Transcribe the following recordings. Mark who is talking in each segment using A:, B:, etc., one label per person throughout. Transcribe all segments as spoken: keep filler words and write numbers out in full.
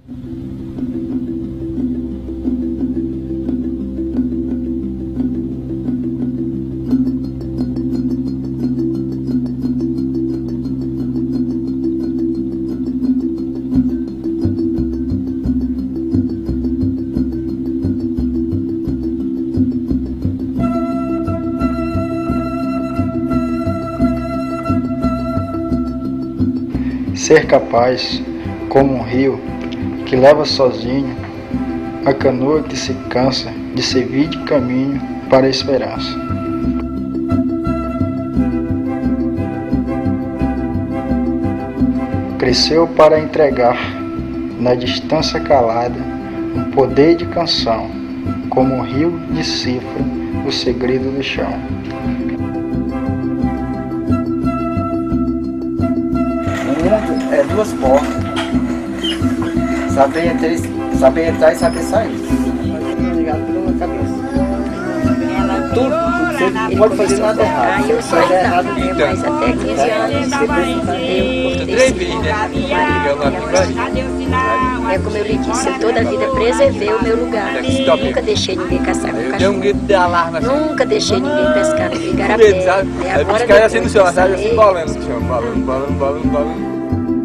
A: Ser capaz, como um rio, que leva sozinho a canoa que se cansa de servir de caminho para a esperança. Cresceu para entregar, na distância calada, um poder de canção, como um rio decifra o segredo do chão.
B: É duas portas. Saber entrar, saber entrar e saber sair. Ligado pela cabeça. Tudo, você não pode fazer nada errado.
C: Eu sou errado, mas até quinze anos eu cortei. É como eu lhe disse, eu toda a vida preservei o meu lugar. Nunca deixei ninguém caçar com cachorro. Nunca deixei ninguém pescar no igarapé. E agora
D: cai assim no chão, sabe? Assim, bolando no chão, bolando, bolando, bolando, bolando.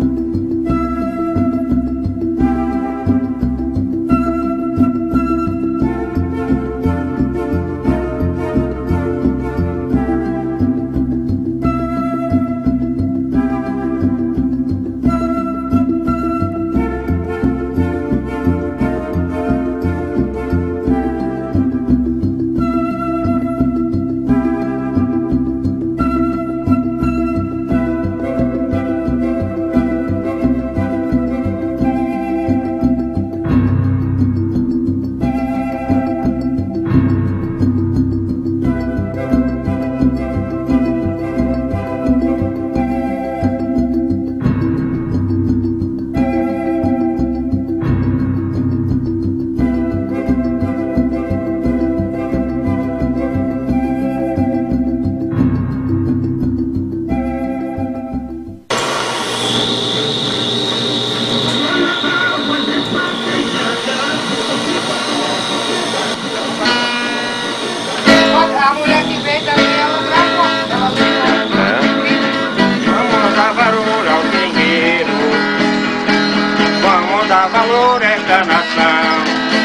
E: Valor esta nação,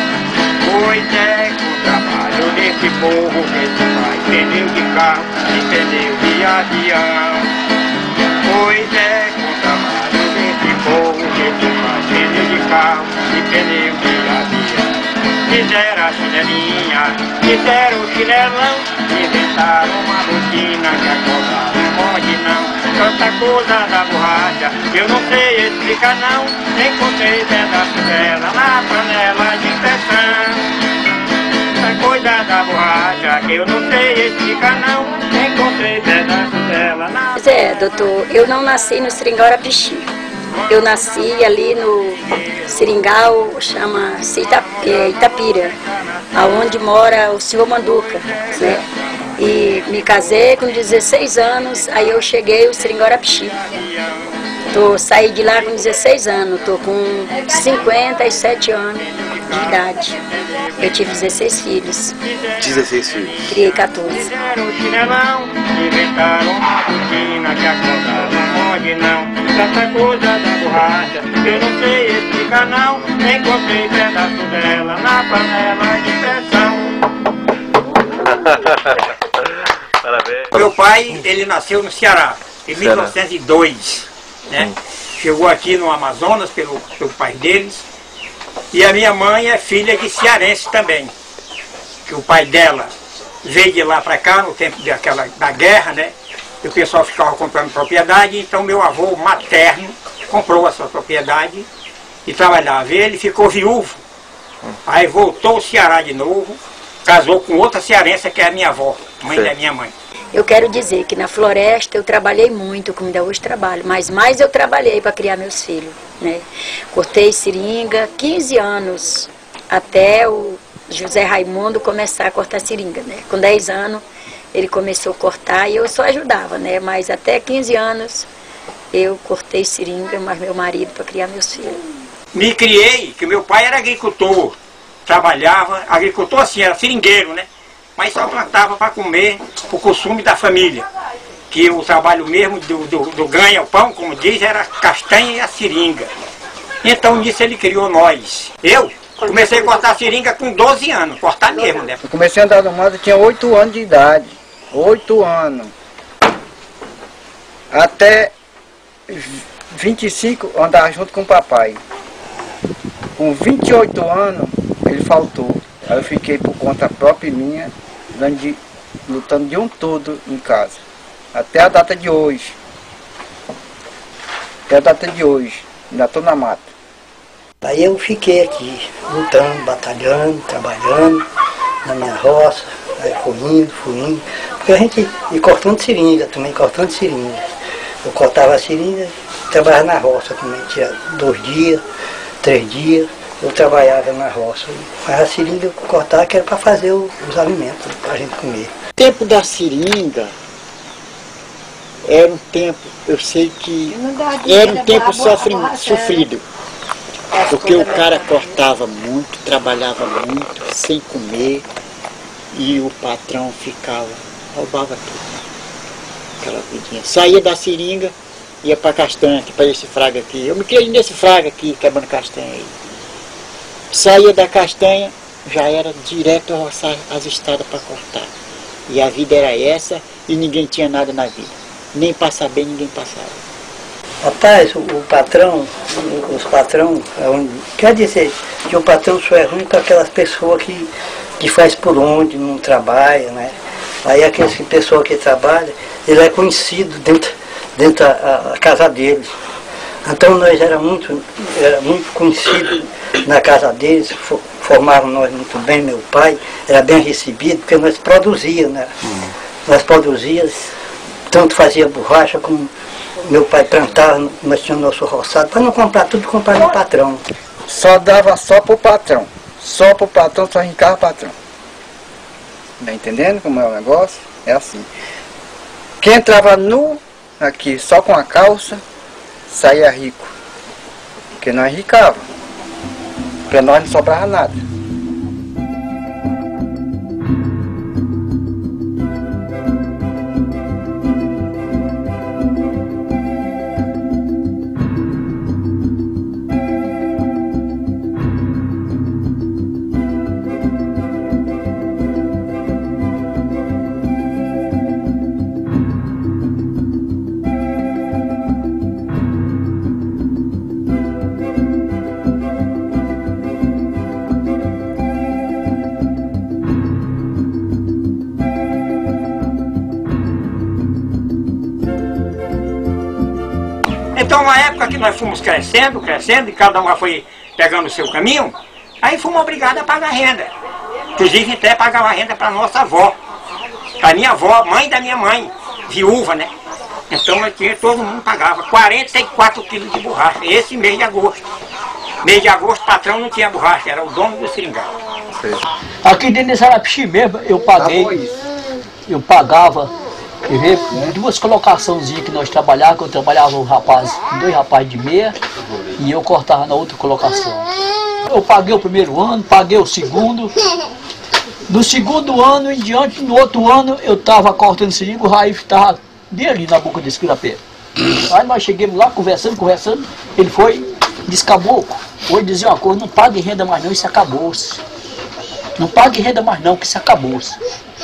E: pois é com o trabalho desse povo que se faz pneu de carro e pneu de avião. Pois é com o trabalho desse povo que se faz pneu de carro e pneu de avião. Fizeram a chinelinha, fizeram o chinelão, inventaram uma rotina que acordava não pode não. Tanta coisa da borracha, eu não sei explicar não. Encontrei pedaço dela na panela de pressão. Tanta coisa da borracha, que eu não sei explicar não. Encontrei pedaço dela na...
C: Pois é, doutor, eu não nasci no Seringal Arapixi. Eu nasci ali no Seringal, chama-se Itapira, aonde mora o senhor Manduca, né? E me casei com dezesseis anos, aí eu cheguei ao Seringal Arapixi. Tô, saí de lá com dezesseis anos, estou com cinquenta e sete anos de idade. Eu tive dezesseis filhos.
D: dezesseis filhos?
C: Criei quatorze.
E: Inventaram uma rotina que acordava onde não. Tanta coisa da borracha, eu não sei explicar não. Encontrei pedaço dela na panela de pressão.
D: Parabéns.
E: Meu pai, ele nasceu no Ceará, em mil novecentos e dois. Né? Hum. Chegou aqui no Amazonas pelo, pelo pai deles. E a minha mãe é filha de cearense também. Que o pai dela veio de lá para cá no tempo daquela, da guerra, né? E o pessoal ficava comprando propriedade, então meu avô materno comprou essa propriedade e trabalhava. Ele ficou viúvo, aí voltou ao Ceará de novo, casou com outra cearense que é a minha avó, mãe Sim. da minha mãe.
C: Eu quero dizer que na floresta eu trabalhei muito, como ainda hoje trabalho, mas mais eu trabalhei para criar meus filhos, né? Cortei seringa quinze anos, até o José Raimundo começar a cortar seringa, né? Com dez anos ele começou a cortar e eu só ajudava, né? Mas até quinze anos eu cortei seringa, mas meu marido para criar meus filhos.
E: me criei, que meu pai era agricultor, trabalhava, agricultor assim, era seringueiro, né? Mas só plantava para comer o costume da família. Que o trabalho mesmo do, do, do ganha-pão, como diz, era a castanha e a seringa. Então nisso ele criou nós. Eu comecei a cortar seringa com doze anos, cortar mesmo, né?
A: Eu comecei a andar no mato, eu tinha oito anos de idade. oito anos. Até vinte e cinco eu andava junto com o papai. Com vinte e oito anos ele faltou. Aí eu fiquei por conta própria minha, de, lutando de um todo em casa. Até a data de hoje. Até a data de hoje. Ainda estou na mata.
F: Aí eu fiquei aqui, lutando, batalhando, trabalhando na minha roça. Aí fui indo, fui indo. Porque a gente ia cortando seringa também, cortando seringa. Eu cortava a seringa, trabalhava na roça também. Tinha dois dias, três dias, eu trabalhava na roça. Mas a seringa eu cortava que era para fazer os alimentos, para a gente comer.
B: O tempo da seringa era um tempo, eu sei que era um tempo sofri, sofrido. Porque o cara cortava muito, trabalhava muito, sem comer, e o patrão ficava, roubava tudo. Aquela vidinha. Saía da seringa, ia para castanha, aqui para esse fraga aqui. Eu me criei nesse fraga aqui, quebrando castanha aí. Saía da castanha, já era direto a roçar as estradas para cortar. E a vida era essa, e ninguém tinha nada na vida. Nem passar bem, ninguém passava.
F: Rapaz, o, o patrão, os patrão, quer dizer que o patrão só é ruim para aquelas pessoas que, que faz por onde, não trabalha, né? Aí aquelas pessoas que trabalham, ele é conhecido dentro, dentro da casa deles. Então nós era muito, era muito conhecido na casa deles, formavam nós muito bem, meu pai era bem recebido, porque nós produzíamos, né? Hum. Nós produzíamos, tanto fazia borracha como meu pai plantava, nós tínhamos nosso roçado, para não comprar tudo, comprar no patrão.
A: Só dava só pro patrão, só pro patrão, só arrancava o patrão. Tá entendendo como é o negócio? É assim. Quem entrava nu, aqui, só com a calça, saía rico. Porque nós ricava. Porque nós não sobrava nada.
E: Então, na época que nós fomos crescendo, crescendo, e cada uma foi pegando o seu caminho, aí fomos obrigados a pagar renda. Inclusive, até pagava renda para nossa avó. A minha avó, mãe da minha mãe, viúva, né? Então, nós tinha, todo mundo pagava quarenta e quatro quilos de borracha, esse mês de agosto. Mês de agosto, o patrão não tinha borracha, era o dono do seringal.
G: Aqui dentro desse Arapixi mesmo, eu paguei, eu pagava. Quer ver? Duas colocaçãozinhas que nós trabalhávamos, que eu trabalhava um rapaz, dois rapazes de meia, e eu cortava na outra colocação. Eu paguei o primeiro ano, paguei o segundo. Do segundo ano em diante, no outro ano, eu estava cortando seringa, o Raif estava bem ali na boca desse pirapé. Aí nós chegamos lá, conversando, conversando, ele foi, disse, caboclo, hoje dizia uma coisa, não pague renda mais não, isso acabou-se. Não pague renda mais não, que isso acabou-se.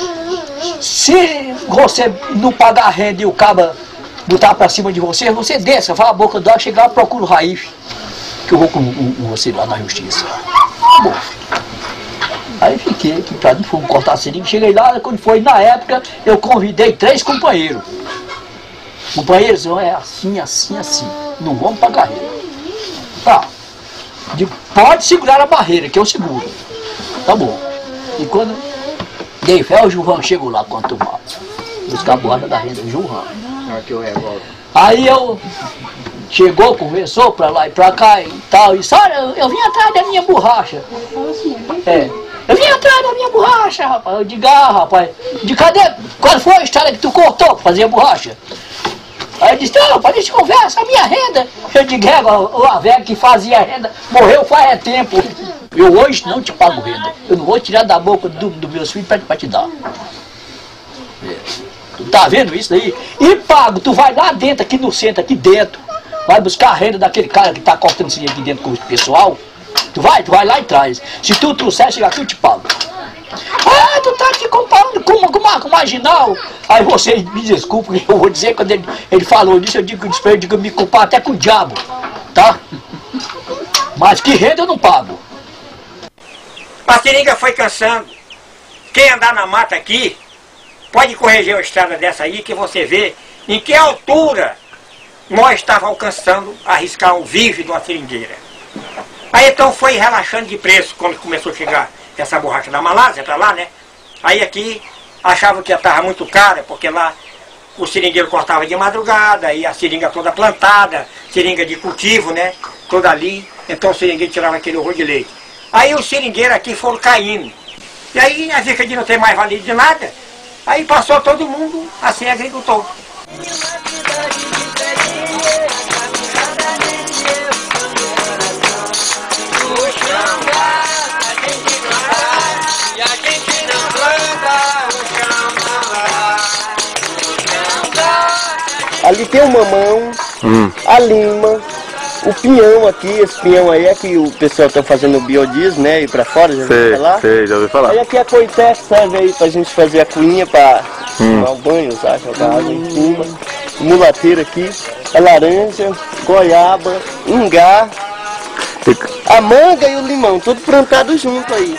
G: Se você não pagar a renda e o caba botar pra cima de você, você desce, vai a boca d'água, chegar lá, procura o Raif, que eu vou com, com você lá na justiça. Bom, aí fiquei, que pra mim fomos cortar a seringa, cheguei lá, quando foi na época, eu convidei três companheiros. Companheiros, é assim, assim, assim, não vamos pagar renda. Tá, digo, pode segurar a barreira, que eu seguro. Tá bom. E quando dei fé, o Gilvan chegou lá quanto mal. Buscar a borracha da renda, o Gilvan.
A: Aqui o revólver.
G: Aí eu chegou, conversou pra lá e pra cá e tal, e disse, olha, eu, eu vim atrás da minha borracha. É, eu vim atrás da minha borracha, rapaz. Eu digo, ah, rapaz, de cadê? Qual foi a estrada que tu cortou pra fazer a borracha? Aí ele disse, não, para de conversa, a minha renda. Eu digo, é, a velha que fazia renda morreu faz é tempo. Eu hoje não te pago renda. Eu não vou tirar da boca dos do meus filhos para te dar. É. Tu tá vendo isso daí? E pago, tu vai lá dentro, aqui no centro, aqui dentro. Vai buscar a renda daquele cara que tá cortando dinheiro aqui dentro com o pessoal. Tu vai, tu vai lá e traz. Se tu trouxer, chega aqui, eu te pago. Ah, tu tá aqui comparando com, com, com, com marginal. Aí você me desculpa, eu vou dizer, quando ele, ele falou disso, eu digo, eu digo, eu me comparo até com o diabo, tá? Mas que renda eu não pago.
E: A seringa foi cansando. Quem andar na mata aqui, pode corrigir uma estrada dessa aí, que você vê em que altura nós estávamos alcançando a arriscar um vive de uma seringueira. Aí então foi relaxando de preço quando começou a chegar essa borracha da Malásia para lá, né? Aí aqui achavam que estava muito cara, porque lá o seringueiro cortava de madrugada, e a seringa toda plantada, seringa de cultivo, né? Toda ali, então o seringueiro tirava aquele horror de leite. Aí os seringueiros aqui foram caindo. E aí a fica de não ter mais valido de nada, aí passou todo mundo a ser agricultor.
H: Ali tem o mamão, hum. a lima, o pinhão aqui, esse pinhão aí é que o pessoal está fazendo biodiesel, né, ir para fora, já ouviu falar?
D: Sei, já ouvi falar.
H: Aí aqui a coité serve aí pra gente fazer a cuinha para hum. tomar o banho, usar, jogar água em cima. O mulateiro aqui, a laranja, goiaba, ingá, a manga e o limão, tudo plantado junto aí.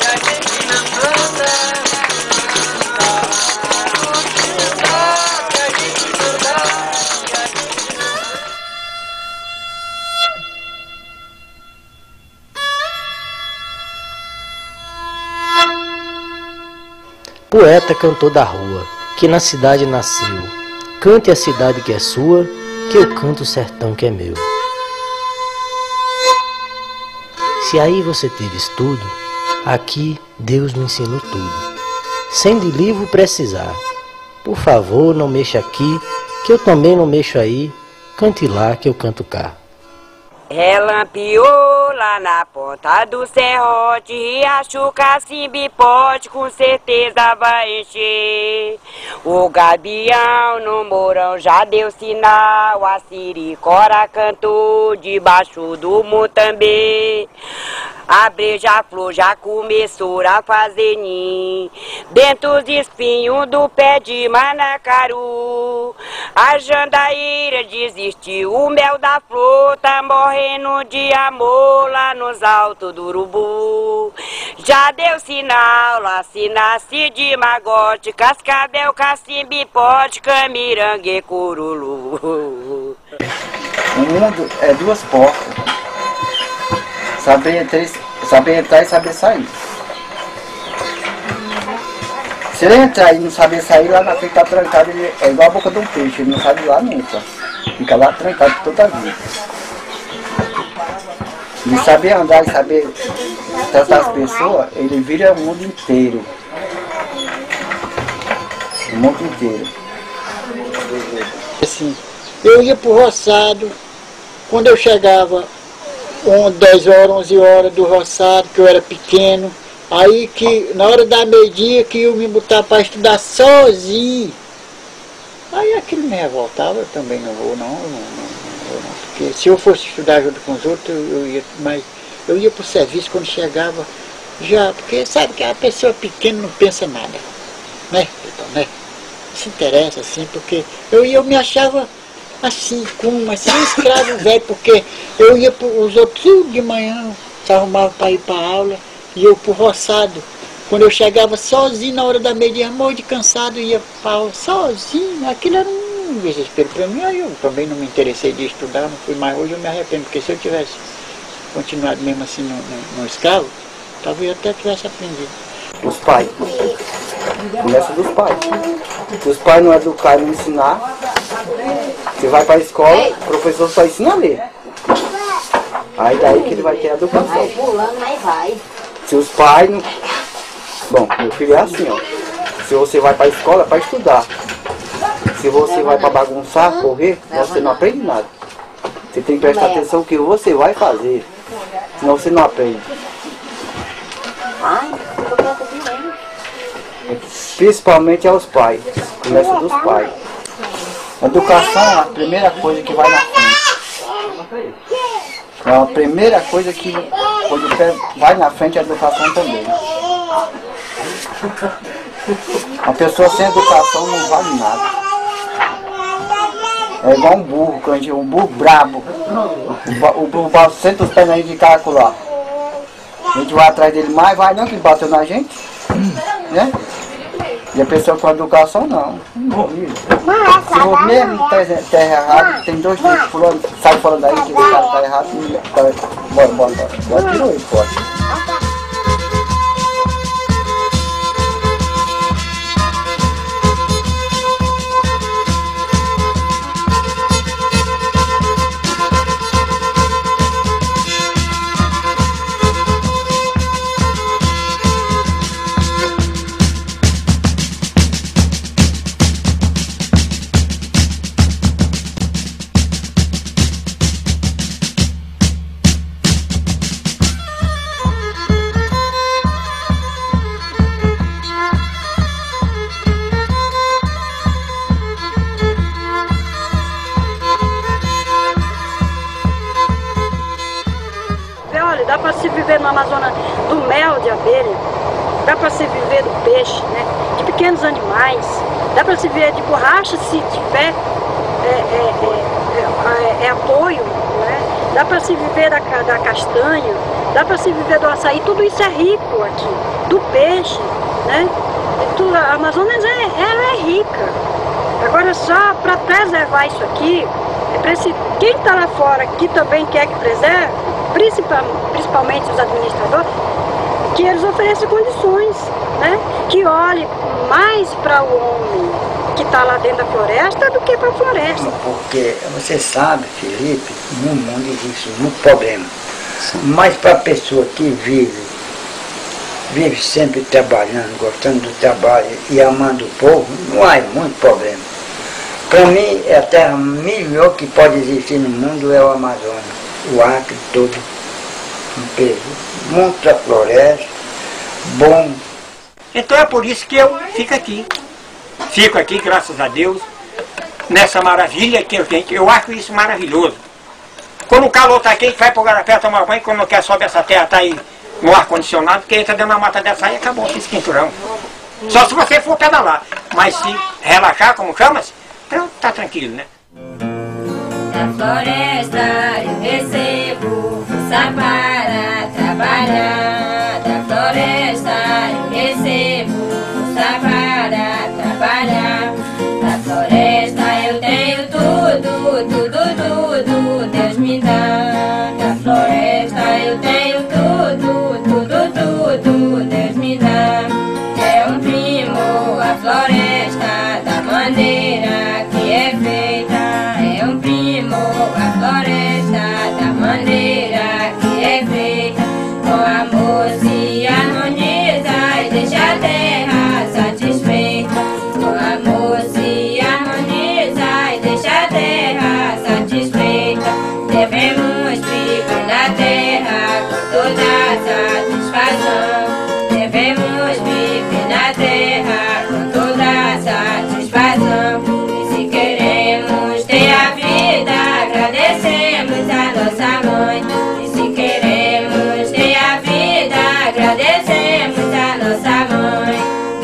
I: Poeta cantor da rua, que na cidade nasceu. Cante a cidade que é sua, que eu canto o sertão que é meu. Se aí você teve estudo, aqui Deus me ensinou tudo. Sem de livro precisar. Por favor, não mexa aqui, que eu também não mexo aí. Cante lá que eu canto cá.
J: Relampiou lá na ponta do serrote, Riacho Cacimbipote, com certeza vai encher. O gabião no morão já deu sinal, a siricora cantou debaixo do mutambê. A beija-flor já começou a fazer ninho dentro dos espinhos do pé de manacaru. A jandaíra desistiu, o mel da flor tá morrendo de amor lá nos altos do urubu. Já deu sinal, lá se nasce de magote, cascavel, cacimbipote, camirangue, curulu.
A: O mundo é duas portas. Saber entrar, saber entrar e saber sair. Se ele entrar e não saber sair, lá na frente está trancado, ele é igual a boca de um peixe, ele não sabe lá nunca. Fica lá trancado toda a vida. De saber andar e saber tratar as pessoas, ele vira o mundo inteiro. O mundo inteiro.
B: Assim, eu ia pro roçado, quando eu chegava dez horas, onze horas do roçado, que eu era pequeno, aí que na hora da meio-dia que eu me botava para estudar sozinho. Aí aquilo me revoltava, eu também não vou não, não, não, não, não, porque se eu fosse estudar junto com os outros, eu, eu ia, mas eu ia pro serviço quando chegava já, porque sabe que a pessoa pequena não pensa nada, né? Então, né? Não se interessa assim, porque eu, eu me achava assim, como assim, um escravo velho, porque eu ia para os outros de manhã, se arrumava para ir para a aula, e eu para o roçado. Quando eu chegava sozinho na hora da meia-dia, morro de cansado, ia para a aula sozinho, aquilo era um desespero para mim. Aí eu também não me interessei de estudar, não fui mais. Hoje eu me arrependo, porque se eu tivesse continuado mesmo assim no, no, no escravo, talvez eu até tivesse aprendido.
A: Os pais. Começa dos pais. Se os pais não educarem, não ensinar, você vai para a escola, o professor só ensina a ler. Aí daí que ele vai ter a educação.
C: Vai pulando, mas vai.
A: Se os pais não... Bom, meu filho é assim, ó. Se você vai para a escola, é para estudar. Se você vai para bagunçar, correr, você não aprende nada. Você tem que prestar atenção no que você vai fazer, senão você não aprende. Principalmente aos pais, começa dos pais. A educação é a primeira coisa que vai na frente. É a primeira coisa que quando vai na frente, a educação também. Uma pessoa sem educação não vale nada. É igual um burro, um burro brabo. O burro senta os pés de caco lá. A gente vai atrás dele mais, vai não que bateu na gente, né? E a pessoa com educação não. Se o mesmo terra errado, tem dois tipos, fulano sai fora daí que o cara tá errado, bora, bora, bora, bora, tirou ele fora.
C: Dá para se viver no Amazonas do mel de abelha, dá para se viver do peixe, né? De pequenos animais, dá para se viver de borracha se tiver é, é, é, é, é apoio, né? Dá para se viver da, da castanha, dá para se viver do açaí, tudo isso é rico aqui, do peixe, né? E tudo, a Amazonas é, ela é rica. Agora só para preservar isso aqui, é preciso, quem está lá fora que também quer que preserve, principalmente os administradores, que eles ofereçam condições, né? Que olhem mais para o homem que está lá dentro da floresta do que para a floresta.
F: Porque você sabe, Felipe, no mundo existe muito problema. Mas para a pessoa que vive, vive sempre trabalhando, gostando do trabalho e amando o povo, não há muito problema. Para mim, é a terra melhor que pode existir no mundo é o Amazonas. O Acre todo, um peso, muita floresta, bom.
K: Então é por isso que eu fico aqui. Fico aqui, graças a Deus, nessa maravilha que eu tenho. Eu acho isso maravilhoso. Quando o calor está quente, vai para o garapé tomar banho, quando não quer sobe essa terra, está aí no ar-condicionado, porque entra dentro da mata dessa aí e acabou esse esquenturão. Só se você for pedalar. Mas se relaxar, como chama-se, então tá tranquilo, né?
L: Da floresta eu recebo força para trabalhar. Da floresta eu recebo força para trabalhar. Da floresta eu tenho tudo, tudo, tudo Deus me dá. Da floresta eu tenho tudo, tudo, tudo Deus me dá. É um primo a floresta da maneira que é feita. É um primo a floresta da maneira que é feita. Com amor se harmoniza e deixa a terra satisfeita. Com amor se harmoniza e deixa a terra satisfeita. Devemos viver na terra com toda satisfação. Devemos viver na terra com toda satisfação. E se queremos ter a vida, agradecemos a nossa mãe. E se queremos ter a vida, agradecemos a nossa mãe.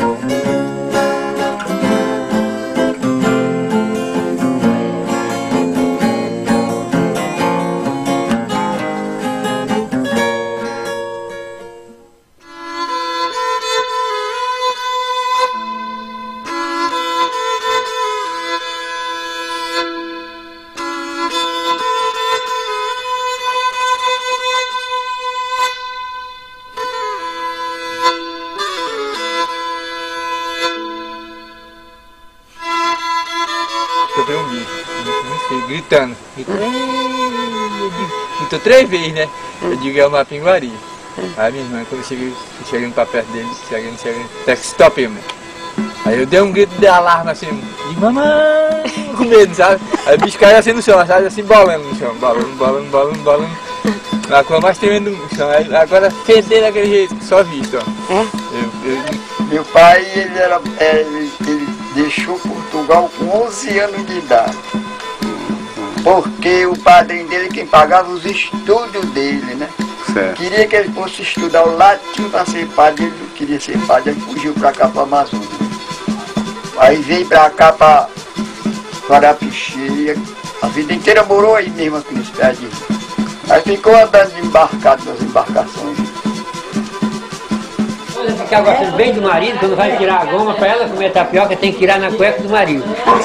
D: Eu vi um vídeo, gritando, gritando, gritou três vezes, né? Eu digo, é uma pinguaria. Aí minha irmã, quando eu cheguei, chegando para perto dele, chegando, chegando, até que stop, meu. Aí eu dei um grito de alarme assim, de mamãe, com medo, sabe? Aí o bicho caiu assim no chão, sabe? Assim, bolando no chão, bolando, bolando, bolando, bolando. Na coisa mais tremenda no chão. Aí, agora feder daquele jeito, só visto, ó.
B: É?
D: Eu, eu...
B: Meu pai, ele, era, ele, ele deixou Portugal com onze anos de idade. Porque o padrinho dele, quem pagava os estudos dele, né? Certo. Queria que ele fosse estudar o latim para ser padre, ele não queria ser padre, ele fugiu para cá, para a Amazônia. Aí veio para cá, para Arapixi, a vida inteira morou aí mesmo, aqui nesse pé de... Aí ficou andando de embarcado nas embarcações.
M: Ela ficar gostando bem do marido, quando vai tirar a goma, para ela comer tapioca, tem que tirar na cueca do marido.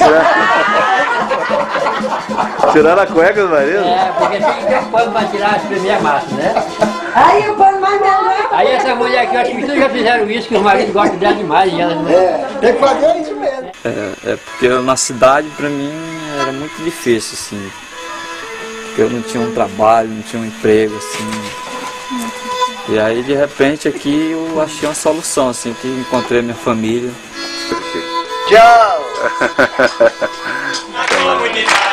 N: Tirar a cueca do marido?
M: É, porque tem que ter um pano para tirar as primeiras massas, né?
O: Aí o pano mais melhor.
M: Aí essa mulher aqui, eu acho que todos já fizeram isso, que os maridos gostam dela demais. E ela não...
B: É, tem que fazer isso mesmo.
P: É, é porque na cidade, pra mim, era muito difícil, assim. Porque eu não tinha um trabalho, não tinha um emprego, assim. E aí, de repente, aqui eu achei uma solução, assim, que encontrei minha família.
B: Tchau!